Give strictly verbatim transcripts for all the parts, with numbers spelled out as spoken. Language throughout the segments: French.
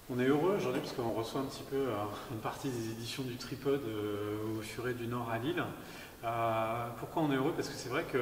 On est heureux aujourd'hui parce qu'on reçoit un petit peu euh, une partie des éditions du Tripode euh, au Furet du Nord à Lille. Euh, pourquoi on est heureux? Parce que c'est vrai que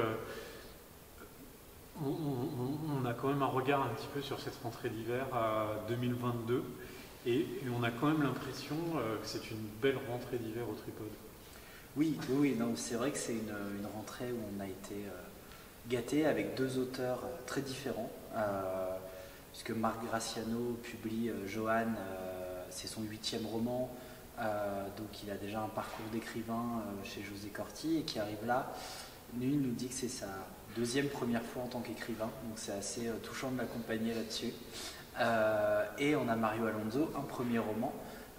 on, on- on a quand même un regard un petit peu sur cette rentrée d'hiver euh, deux mille vingt-deux et, et on a quand même l'impression euh, que c'est une belle rentrée d'hiver au Tripode. Oui, oui, oui, non, c'est vrai que c'est une, une rentrée où on a été euh, gâté avec deux auteurs euh, très différents. Euh, puisque Marc Graciano publie euh, Johan, euh, c'est son huitième roman, euh, donc il a déjà un parcours d'écrivain euh, chez José Corti et qui arrive là. Lui il nous dit que c'est sa deuxième première fois en tant qu'écrivain, donc c'est assez euh, touchant de l'accompagner là-dessus. Euh, et on a Mario Alonso, un premier roman,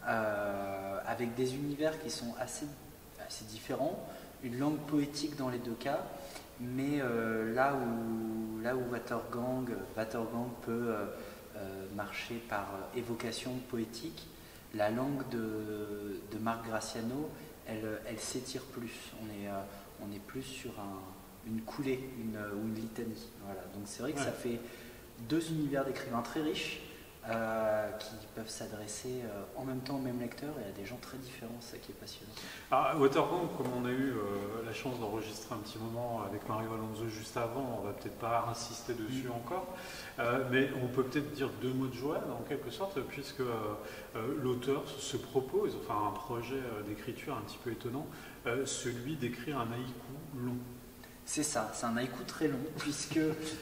euh, avec des univers qui sont assez, assez différents, une langue poétique dans les deux cas, mais euh, là où, là où Watergang, Watergang peut euh, euh, marcher par euh, évocation poétique, la langue de, de Marc Graciano, elle, elle s'étire plus. On est, euh, on est plus sur un, une coulée une, ou une litanie. Voilà. Donc c'est vrai que Ouais. ça fait deux univers d'écrivains très riches euh, qui peuvent s'adresser euh, en même temps au même lecteur et à des gens très différents, c'est ça qui est passionnant. Alors, Watergang, comme on a eu euh, la chance d'enregistrer un petit moment avec Mario Alonso juste avant, on va peut-être pas insister dessus Mm. encore, euh, mais on peut peut-être dire deux mots de Joanne en quelque sorte, puisque euh, euh, l'auteur se propose, enfin un projet euh, d'écriture un petit peu étonnant, euh, celui d'écrire un haïku long. C'est ça, c'est un haïku très long, puisque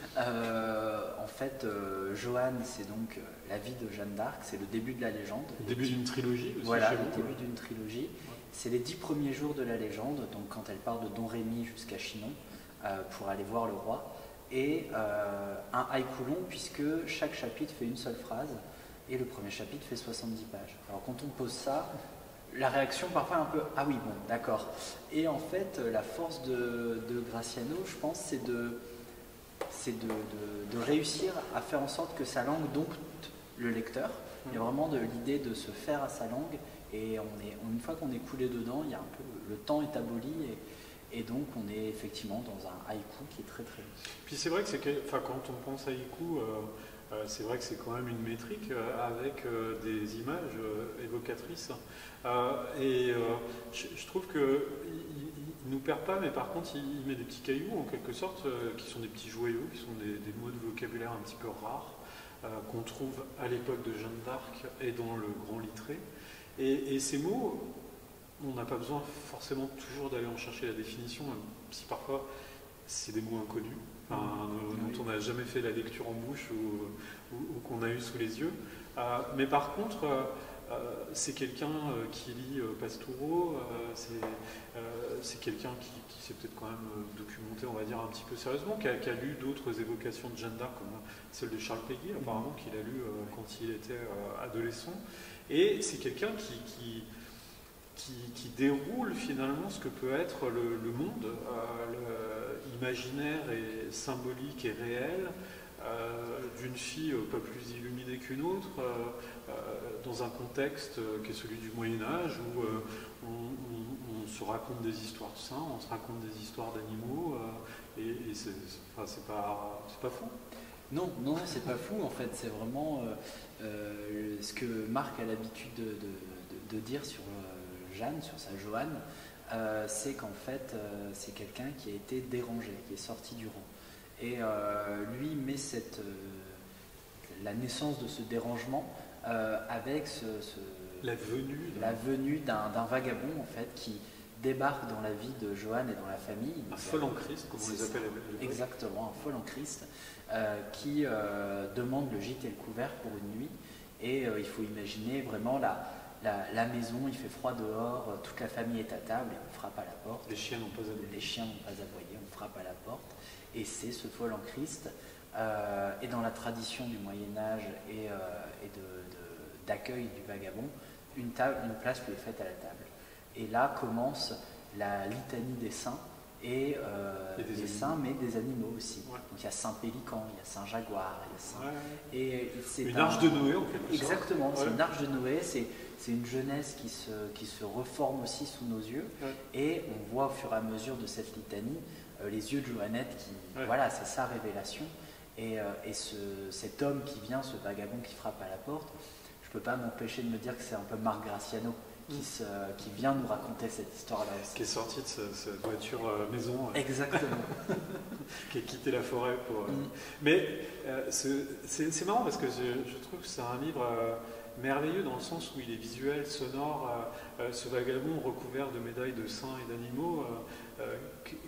euh, en fait, euh, Johan, c'est donc euh, la vie de Jeanne d'Arc, c'est le début de la légende. Le début d'une trilogie aussi Voilà, chez le vous. début d'une trilogie. C'est les dix premiers jours de la légende, donc quand elle part de Don Rémy jusqu'à Chinon, euh, pour aller voir le roi. Et euh, un haïku long, puisque chaque chapitre fait une seule phrase, et le premier chapitre fait soixante-dix pages. Alors quand on pose ça, la réaction parfois est un peu « ah oui, bon, d'accord ». Et en fait, la force de, de Graciano, je pense, c'est de, c'est de, de, de réussir à faire en sorte que sa langue dompte le lecteur. Il y a vraiment de l'idée de se faire à sa langue, et on est, une fois qu'on est coulé dedans, il y a un peu, le temps est aboli, et, et donc on est effectivement dans un haïku qui est très très long. Puis c'est vrai que, c'est que enfin, quand on pense haïku, euh, euh, c'est vrai que c'est quand même une métrique euh, avec euh, des images euh, évocatrices. Euh, et euh, je, je trouve qu'il ne nous perd pas, mais par contre il, il met des petits cailloux en quelque sorte, euh, qui sont des petits joyaux, qui sont des, des mots de vocabulaire un petit peu rares, euh, qu'on trouve à l'époque de Jeanne d'Arc et dans le Grand Littré. Et, et ces mots, on n'a pas besoin forcément toujours d'aller en chercher la définition, même si parfois c'est des mots inconnus, enfin, euh, dont on n'a jamais fait la lecture en bouche ou, ou, ou qu'on a eu sous les yeux. Euh, mais par contre, euh, euh, c'est quelqu'un euh, qui lit euh, Pastoureau, euh, c'est euh, quelqu'un qui, qui s'est peut-être quand même euh, documenté, on va dire, un petit peu sérieusement, qui a, qui a lu d'autres évocations de Jeanne d'Arc, comme celle de Charles Péguy, apparemment, qu'il a lu euh, quand il était euh, adolescent. Et c'est quelqu'un qui, qui Qui, qui déroule finalement ce que peut être le, le monde, euh, le, imaginaire et symbolique et réel, euh, d'une fille euh, pas plus illuminée qu'une autre, euh, euh, dans un contexte euh, qui est celui du Moyen-Âge, où euh, on, on, on se raconte des histoires de saints, on se raconte des histoires d'animaux, euh, et, et c'est enfin, pas, pas fou. Non, non, c'est pas fou en fait, c'est vraiment euh, euh, ce que Marc a l'habitude de, de, de, de dire sur euh, Jeanne, sur sa Joanne, euh, c'est qu'en fait euh, c'est quelqu'un qui a été dérangé, qui est sorti du rang. Et euh, lui met cette, euh, la naissance de ce dérangement euh, avec ce, ce, la venue, la venue d'un vagabond en fait qui débarque dans la vie de Joanne et dans la famille. Un fol en Christ, comme on les appelle à l'époque. Exactement, un fol en Christ, euh, qui euh, demande le gîte et le couvert pour une nuit. Et euh, il faut imaginer vraiment la, la, la maison, il fait froid dehors, euh, toute la famille est à table et on frappe à la porte. Les chiens n'ont pas aboyé. Les chiens n'ont pas aboyé, on frappe à la porte. Et c'est ce fol en Christ. Euh, et dans la tradition du Moyen-Âge et, euh, et d'accueil du vagabond, une, table, une place lui est faite à la table. Et là commence la litanie des saints, et, euh, et des, des saints, mais des animaux aussi. Ouais. Donc il y a Saint Pélican, il y a Saint Jaguar, il y a Saint... Ouais. Et c'est une un... arche de Noé en quelque sorte. Exactement, c'est ouais. une arche de Noé, c'est une jeunesse qui se, qui se reforme aussi sous nos yeux. Ouais. Et on voit au fur et à mesure de cette litanie euh, les yeux de Johannette qui... Ouais. Voilà, c'est sa révélation. Et, euh, et ce, cet homme qui vient, ce vagabond qui frappe à la porte, je peux pas m'empêcher de me dire que c'est un peu Marc Graciano qui, se, qui vient nous raconter cette histoire-là aussi. Qui est sorti de cette voiture euh, maison. Euh, Exactement. qui a quitté la forêt pour... Euh, mm. Mais euh, c'est marrant parce que je, je trouve que c'est un livre euh, merveilleux dans le sens où il est visuel, sonore. Euh, euh, ce vagabond recouvert de médailles de saints et d'animaux. Euh, euh,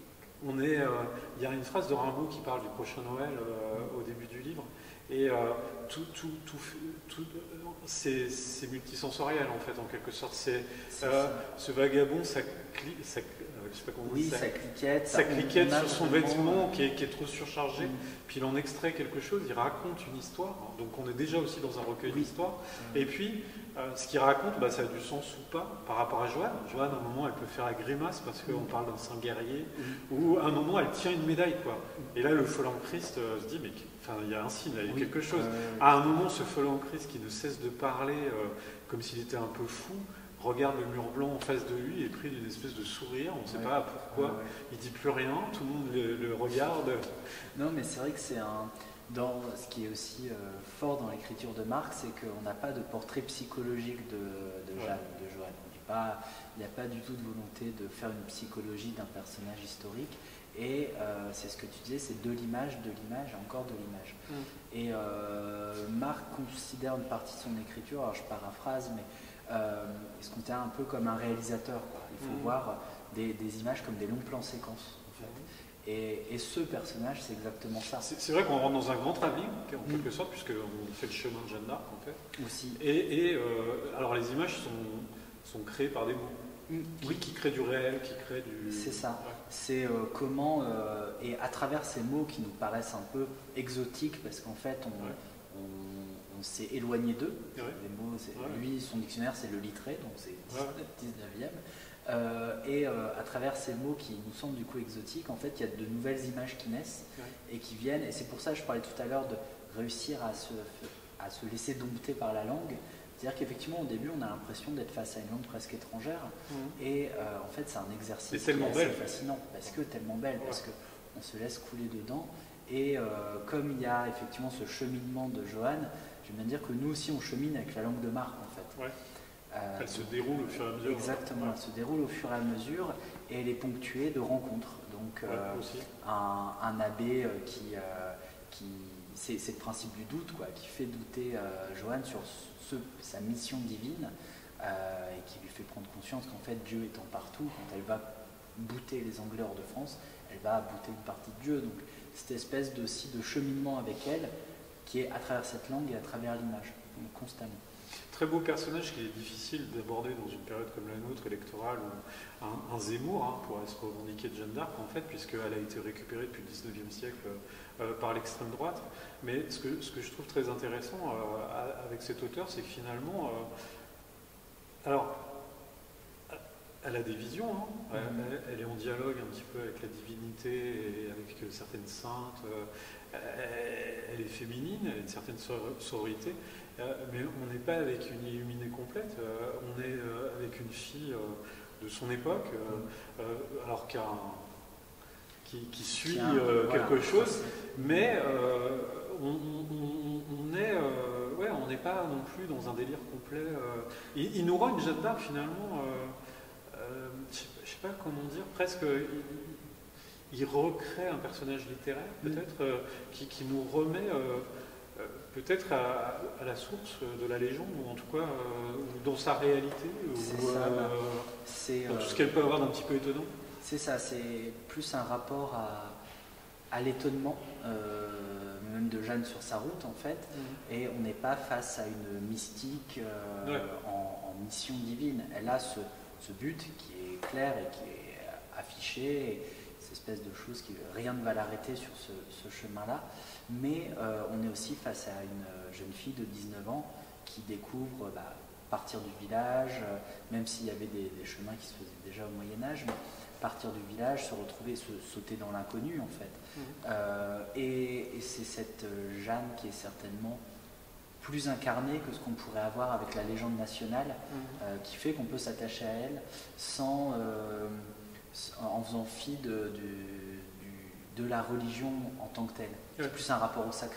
on est, euh, il y a une phrase de Rimbaud qui parle du prochain Noël euh, au début du livre. Et euh, tout, tout, tout, tout c'est multisensoriel en fait, en quelque sorte. C'est euh, ce vagabond, ça, cli, ça, je sais pas comment oui, ça, ça cliquette, ça cliquette sur son vraiment... vêtement qui est, qui est trop surchargé, mmh. puis il en extrait quelque chose, il raconte une histoire. Donc on est déjà aussi dans un recueil oui. d'histoire. Mmh. Et puis euh, ce qu'il raconte, bah, ça a du sens ou pas par rapport à Joanne. Joanne, à un moment, elle peut faire la grimace parce qu'on mmh. parle d'un saint guerrier, mmh. ou à un moment, elle tient une médaille, quoi. Et là, le follet en Christ euh, se dit, mais enfin, il y a un signe, il y a oui. quelque chose. Euh, à un moment, ce follet en Christ qui ne cesse de parler euh, comme s'il était un peu fou, regarde le mur blanc en face de lui et pris d'une espèce de sourire, on ne sait ouais. pas pourquoi, ouais, ouais. il dit plus rien, tout le monde le, le regarde. Non, mais c'est vrai que c'est un... Dans, ce qui est aussi euh, fort dans l'écriture de Marc, c'est qu'on n'a pas de portrait psychologique de, de Jeanne, ouais. de Joanne. Il n'y a pas du tout de volonté de faire une psychologie d'un personnage historique. Et euh, c'est ce que tu disais, c'est de l'image, de l'image, encore de l'image. Mm. Et euh, Marc considère une partie de son écriture, alors je paraphrase, mais euh, il se considère un peu comme un réalisateur, quoi. Il faut mm. voir des, des images comme des longs plans séquences. En fait. Mm. et, et ce personnage, c'est exactement ça. C'est vrai qu'on rentre dans un grand travelling, en quelque mm. sorte, puisqu'on fait le chemin de Jeanne d'Arc, en fait. Aussi. Et, et euh, alors les images sont, sont créées par des mots. Mm. Oui, qui crée du réel, qui crée du... C'est ça. Ouais. C'est euh, comment, euh, et à travers ces mots qui nous paraissent un peu exotiques, parce qu'en fait, on, ouais. on, on s'est éloigné d'eux. Ouais. Les mots, ouais. Lui, son dictionnaire, c'est le littré, donc c'est dix-neuvième. Euh, et euh, à travers ces mots qui nous semblent du coup exotiques, en fait, il y a de nouvelles images qui naissent ouais. et qui viennent. Et c'est pour ça que je parlais tout à l'heure de réussir à se, à se laisser dompter par la langue. C'est-à-dire qu'effectivement, au début, on a l'impression d'être face à une langue presque étrangère. Mmh. Et euh, en fait, c'est un exercice qui est assez belle. fascinant, parce que tellement belle, ouais. parce qu'on se laisse couler dedans. Et euh, comme il y a effectivement ce cheminement de Joanne, je vais bien dire que nous aussi, on chemine avec la langue de Marc, en fait. Ouais. Euh, elle se déroule au fur et à mesure. Exactement, ouais. elle se déroule au fur et à mesure, et elle est ponctuée de rencontres. Donc, euh, ouais, un, un abbé euh, qui... Euh, qui c'est le principe du doute, quoi, qui fait douter euh, Joanne sur ce, sa mission divine euh, et qui lui fait prendre conscience qu'en fait Dieu étant partout, quand elle va bouter les Anglais hors de France, elle va bouter une partie de Dieu. Donc cette espèce de, aussi de cheminement avec elle qui est à travers cette langue et à travers l'image, constamment. Très beau personnage qui est difficile d'aborder dans une période comme la nôtre, électorale, où un, un Zemmour hein, pourrait se revendiquer de Jeanne d'Arc, en fait, puisqu'elle a été récupérée depuis le dix-neuvième siècle euh, par l'extrême droite. Mais ce que, ce que je trouve très intéressant euh, avec cet auteur, c'est que finalement, euh, alors, elle a des visions, hein, mmh. elle, elle est en dialogue un petit peu avec la divinité et avec certaines saintes, euh, elle est féminine, elle a une certaine sororité. Mais on n'est pas avec une illuminée complète, euh, on est euh, avec une fille euh, de son époque, euh, euh, alors qu'un qui, qui suit euh, voilà, quelque chose, mais euh, on, on, on est, euh, ouais, on n'est pas non plus dans un délire complet. Euh, il, il nous rend une Jeanne d'Arc finalement, euh, euh, je ne sais pas comment dire, presque. Il, il recrée un personnage littéraire peut-être euh, qui, qui nous remet. Euh, peut-être à, à la source de la légende, ou en tout cas euh, dans sa réalité, ou ça, euh, dans tout ce qu'elle peut avoir d'un petit peu étonnant. C'est ça, c'est plus un rapport à, à l'étonnement, euh, même de Jeanne sur sa route en fait, mmh. et on n'est pas face à une mystique euh, ouais. en, en mission divine. Elle a ce, ce but qui est clair et qui est affiché, et cette espèce de chose qui rien ne va l'arrêter sur ce, ce chemin-là. Mais euh, on est aussi face à une jeune fille de dix-neuf ans qui découvre bah, partir du village, euh, même s'il y avait des, des chemins qui se faisaient déjà au Moyen-Âge, mais partir du village, se retrouver, se sauter dans l'inconnu en fait. Mmh. Euh, et et c'est cette Jeanne qui est certainement plus incarnée que ce qu'on pourrait avoir avec la légende nationale, mmh. euh, qui fait qu'on peut s'attacher à elle sans, euh, en faisant fi de, de, de la religion en tant que telle. C'est plus un rapport au sacré,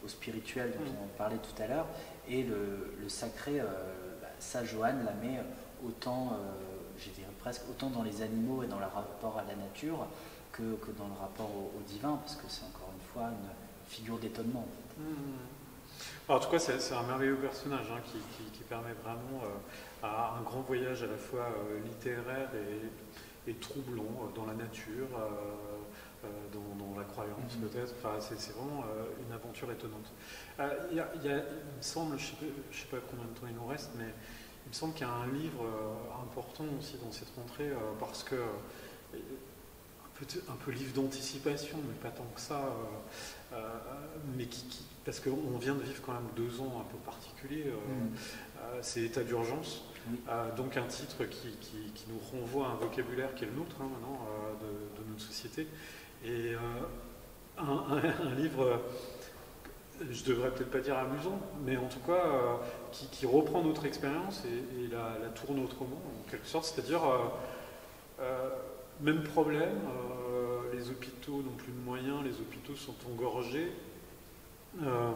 au spirituel dont Mm. on parlait tout à l'heure, et le, le sacré, euh, bah, ça Johann la met autant, euh, je dirais presque autant dans les animaux et dans le rapport à la nature que, que dans le rapport au, au divin, parce que c'est encore une fois une figure d'étonnement. En fait. Mm. Alors, en tout cas, c'est c'est un merveilleux personnage hein, qui, qui- qui permet vraiment euh, à un grand voyage à la fois euh, littéraire et, et troublant euh, dans la nature, euh, euh, dans, dans la croyance Mhm. peut-être. Enfin, c'est c'est vraiment euh, une aventure étonnante. Euh, il y a- il y a- il me semble, je ne sais, pas je sais pas combien de temps il nous reste, mais il me semble qu'il y a un livre euh, important aussi dans cette rentrée euh, parce que euh, un peu, un peu livre d'anticipation, mais pas tant que ça. euh, euh, mais qui, qui- parce qu'on vient de vivre quand même deux ans un peu particuliers. euh, Mhm. euh, c'est état d'urgence. Oui. Euh, donc un titre qui, qui- qui nous renvoie à un vocabulaire qui est le nôtre hein, maintenant, euh, de, de notre société. Et euh, un, un- un livre, euh, je devrais peut-être pas dire amusant, mais en tout cas euh, qui, qui reprend notre expérience et, et la, la tourne autrement, en quelque sorte. C'est-à-dire, euh, euh, même problème, euh, les hôpitaux n'ont plus de moyens, les hôpitaux sont engorgés. Euh,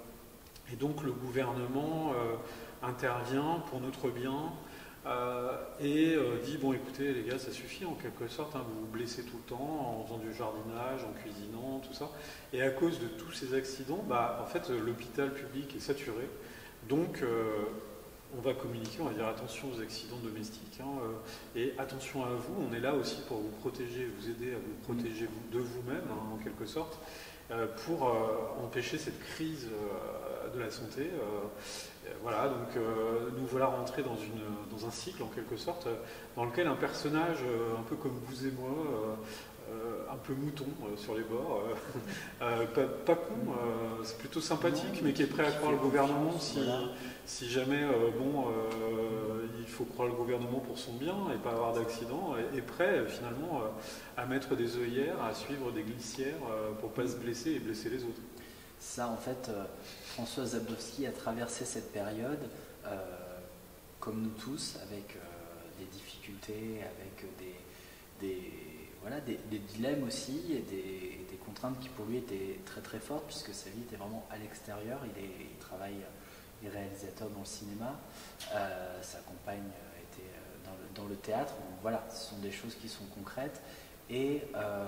et donc le gouvernement euh, intervient pour notre bien euh, et euh, dit bon écoutez les gars ça suffit en quelque sorte, hein, vous vous blessez tout le temps en faisant du jardinage, en cuisinant, tout ça. Et à cause de tous ces accidents, bah, en fait l'hôpital public est saturé. Donc euh, on va communiquer, on va dire attention aux accidents domestiques hein, euh, et attention à vous, on est là aussi pour vous protéger, vous aider à vous protéger de vous-même hein, en quelque sorte. Euh, pour euh, empêcher cette crise euh, de la santé. Euh, voilà, donc euh, nous voilà rentrés dans, une, dans un cycle en quelque sorte, dans lequel un personnage euh, un peu comme vous et moi, euh, euh, un peu mouton euh, sur les bords, euh, euh, pas, pas con, euh, c'est plutôt sympathique, mais qui est prêt à croire le gouvernement si, si jamais euh, bon, euh, il faut croire le gouvernement pour son bien et pas avoir d'accident, et, et prêt finalement euh, à mettre des œillères, à suivre des glissières euh, pour pas se blesser et blesser les autres. Ça, en fait, euh, François Zabdowski a traversé cette période, euh, comme nous tous, avec euh, des difficultés, avec des, des, voilà, des, des dilemmes aussi, et des, des contraintes qui pour lui étaient très très fortes, puisque sa vie était vraiment à l'extérieur. Il, est, il travaille, il est réalisateur dans le cinéma, euh, sa compagne était dans le, dans le théâtre. Donc voilà, ce sont des choses qui sont concrètes. Et euh,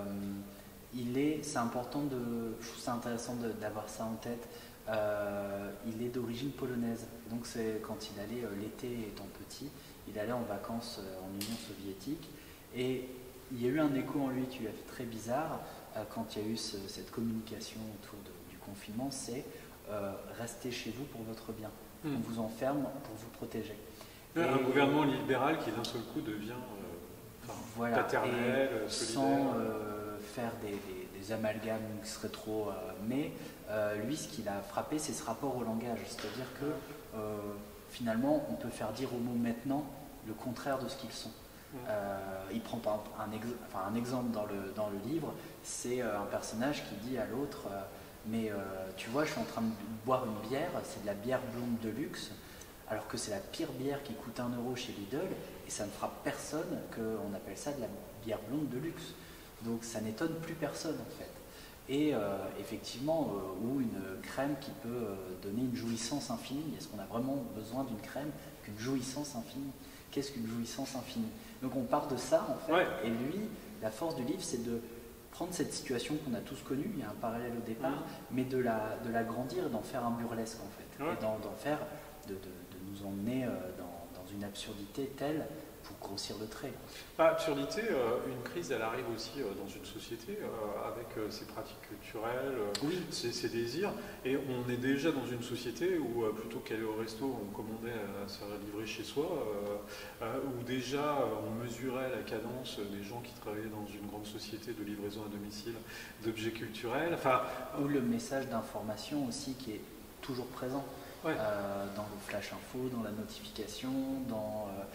il est, c'est important de, je trouve ça intéressant de, d'avoir ça en tête. Euh, il est d'origine polonaise, donc c'est quand il allait euh, l'été étant petit, il allait en vacances euh, en Union soviétique, et il y a eu un écho en lui qui lui a fait très bizarre euh, quand il y a eu ce, cette communication autour de, du confinement, c'est euh, restez chez vous pour votre bien. Mm. On vous enferme pour vous protéger. Et un gouvernement libéral qui d'un seul coup devient euh, enfin, voilà, paternel, et solidaire. Sans euh, faire des, des, des amalgames qui seraient trop... Euh, mais euh, lui, ce qui l'a frappé, c'est ce rapport au langage. C'est-à-dire que euh, finalement, on peut faire dire aux mots maintenant le contraire de ce qu'ils sont. Euh, il prend par exemple un, ex enfin, un exemple dans le, dans le livre, c'est euh, un personnage qui dit à l'autre euh, mais euh, tu vois, je suis en train de boire une bière, c'est de la bière blonde de luxe, alors que c'est la pire bière qui coûte un euro chez Lidl, et ça ne frappe personne qu'on appelle ça de la bière blonde de luxe. Donc ça n'étonne plus personne en fait. Et euh, effectivement, euh, ou une crème qui peut euh, donner une jouissance infinie. Est-ce qu'on a vraiment besoin d'une crème qu'une jouissance infinie? Qu'est-ce qu'une jouissance infinie? Donc on part de ça en fait, ouais. Et lui, la force du livre, c'est de prendre cette situation qu'on a tous connue, il y a un parallèle au départ, mmh. mais de la, de la grandir et d'en faire un burlesque en fait, ouais. Et d'en, d'en faire, de, de, de nous emmener euh, dans, dans une absurdité telle pour grossir le trait. Bah, absurdité, euh, une crise, elle arrive aussi euh, dans une société euh, avec euh, ses pratiques culturelles, euh, oui. ses, ses désirs. Et on est déjà dans une société où euh, plutôt qu'aller au resto, on commandait à se faire livrer chez soi, euh, euh, où déjà euh, on mesurait la cadence des gens qui travaillaient dans une grande société de livraison à domicile d'objets culturels. Enfin, ou le message d'information aussi qui est toujours présent. Ouais. Euh, dans le flash info, dans la notification, dans euh,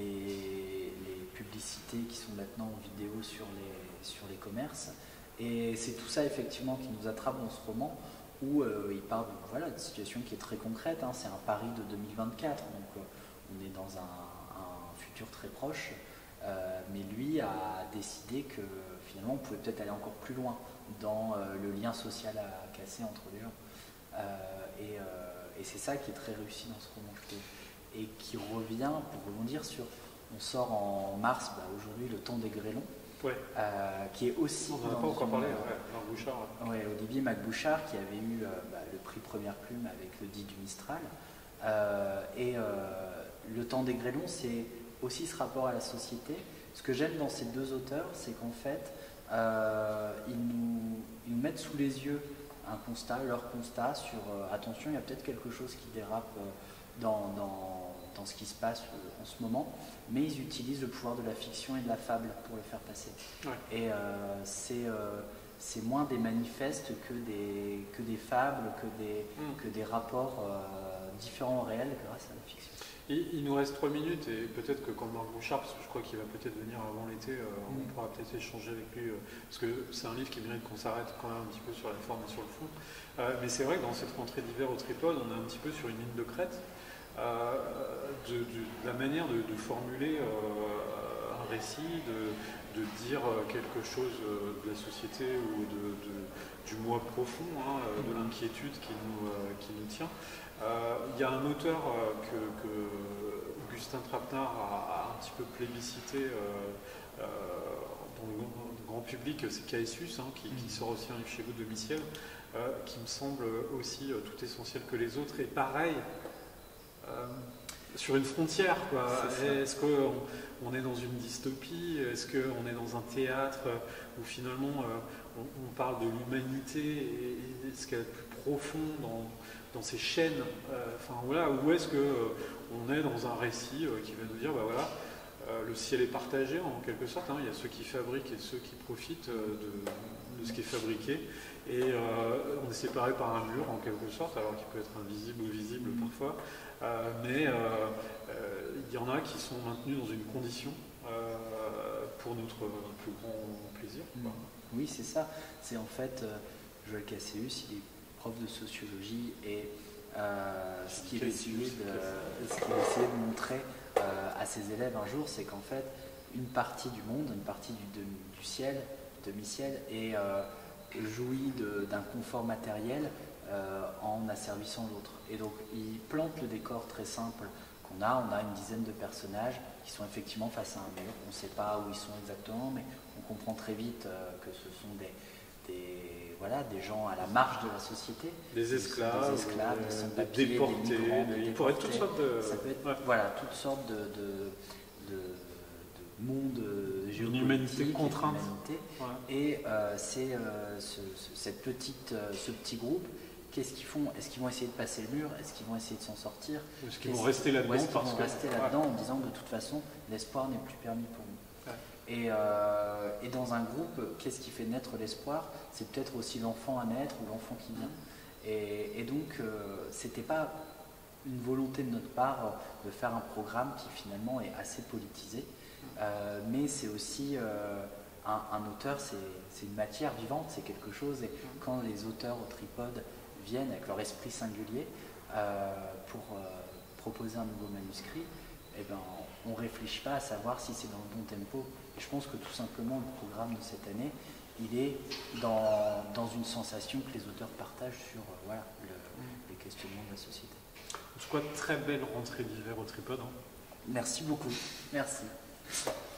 les, les publicités qui sont maintenant en vidéo sur les, sur les commerces. Et c'est tout ça effectivement qui nous attrape dans ce roman où euh, il parle de voilà, d'une situation qui est très concrète, hein, c'est un Paris de deux mille vingt-quatre, donc euh, on est dans un, un futur très proche, euh, mais lui a décidé que finalement on pouvait peut-être aller encore plus loin dans euh, le lien social à casser entre les gens. Euh, et euh, et c'est ça qui est très réussi dans ce roman, je trouve. Et qui revient, pour rebondir sur, on sort en mars, bah, aujourd'hui, Le Temps des Grêlons, ouais. euh, qui est aussi... On n'en a pas encore parlé, ouais, Marc Bouchard. Ouais. Ouais, Olivier Mac-Bouchard, qui avait eu euh, bah, le prix Première Plume avec Le Dit du Mistral. Euh, et euh, Le Temps des Grêlons, c'est aussi ce rapport à la société. Ce que j'aime dans ces deux auteurs, c'est qu'en fait, euh, ils, nous, ils nous mettent sous les yeux un constat, leur constat sur euh, attention, il y a peut-être quelque chose qui dérape euh, dans, dans, dans ce qui se passe euh, en ce moment, mais ils utilisent le pouvoir de la fiction et de la fable pour le faire passer. Ouais. Et euh, c'est euh, c'est moins des manifestes que des, que des fables, que des, mm. que des rapports euh, différents réels grâce à la fiction. Il, il nous reste trois minutes et peut-être que quand Marc Bouchard, parce que je crois qu'il va peut-être venir avant l'été, euh, mm. on pourra peut-être échanger avec lui, euh, parce que c'est un livre qui mérite qu'on s'arrête quand même un petit peu sur la forme et sur le fond. Euh, mais c'est vrai que dans cette rentrée d'hiver au Tripode, on est un petit peu sur une ligne de crête euh, de, de, de la manière de, de formuler euh, un récit, de, de dire quelque chose de la société ou de, de, du moi profond, hein, de l'inquiétude qui nous, euh, qui nous tient. Il euh, y a un auteur euh, que, que Augustin Trapenard a, a un petit peu plébiscité euh, euh, dans le grand public, c'est Caessius, hein, qui, qui sort aussi un livre chez vous, Domiciel, euh, qui me semble aussi euh, tout essentiel que les autres. Et pareil, euh, sur une frontière, quoi. Est-ce qu'on on est dans une dystopie? Est-ce qu'on est dans un théâtre où finalement euh, on, on parle de l'humanité et, et ce qu'il y a de plus profond dans, dans ces chaînes, euh, enfin voilà, ou est-ce qu'on euh, est dans un récit euh, qui va nous dire, bah voilà, euh, le ciel est partagé en quelque sorte, hein, il y a ceux qui fabriquent et ceux qui profitent euh, de, de ce qui est fabriqué, et euh, on est séparés par un mur en quelque sorte, alors qu'il peut être invisible ou visible mmh. parfois, euh, mais euh, euh, il y en a qui sont maintenus dans une condition euh, pour notre plus grand plaisir. Mmh. Oui, c'est ça, c'est en fait, euh, Joël Cassius, il est prof de sociologie et euh, ce qu'il essayait de, essayé de montrer euh, à ses élèves un jour, c'est qu'en fait, une partie du monde, une partie du, de, du ciel, demi-ciel, est euh, jouit d'un confort matériel euh, en asservissant l'autre. Et donc, il plante le décor très simple qu'on a. On a une dizaine de personnages qui sont effectivement face à un mur. On ne sait pas où ils sont exactement, mais on comprend très vite euh, que ce sont des, des, voilà, des gens à la marge de la société. Des esclaves, des, esclaves, euh, des sans-papiers, des déportés. Des migrants, des il pourrait être toutes sortes de... Ça peut être, ouais. Voilà, toutes sortes de... de, de monde géopolitique, une humanité contrainte. Humanité. Ouais. Et euh, c'est euh, ce, ce, cette petite, euh, ce petit groupe, qu'est-ce qu'ils font? Est-ce qu'ils vont essayer de passer le mur? Est-ce qu'ils vont essayer de s'en sortir? Est-ce qu'ils vont rester là-dedans? Est-ce qu'ils vont que... rester là-dedans ouais. en disant de toute façon, l'espoir n'est plus permis pour nous. Ouais. Et, euh, et dans un groupe, qu'est-ce qui fait naître l'espoir? C'est peut-être aussi l'enfant à naître ou l'enfant qui vient. Et, et donc, euh, c'était pas une volonté de notre part de faire un programme qui finalement est assez politisé. Euh, mais c'est aussi euh, un, un auteur, c'est une matière vivante, c'est quelque chose. Et quand les auteurs au Tripode viennent avec leur esprit singulier euh, pour euh, proposer un nouveau manuscrit, eh ben, on ne réfléchit pas à savoir si c'est dans le bon tempo. Et je pense que tout simplement le programme de cette année, il est dans, dans une sensation que les auteurs partagent sur euh, voilà, le, les questionnements de la société. En tout cas, très belle rentrée d'hiver au Tripode. Hein. Merci beaucoup. Merci.